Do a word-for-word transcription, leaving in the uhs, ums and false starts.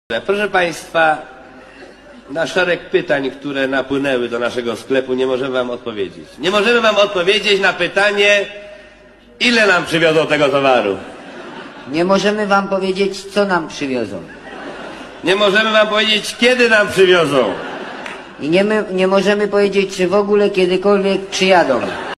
Proszę Państwa, na szereg pytań, które napłynęły do naszego sklepu, nie możemy Wam odpowiedzieć. Nie możemy Wam odpowiedzieć na pytanie, ile nam przywiozą tego towaru. Nie możemy wam powiedzieć, co nam przywiozą. Nie możemy Wam powiedzieć, kiedy nam przywiozą. I nie, my, nie możemy powiedzieć, czy w ogóle kiedykolwiek przyjadą.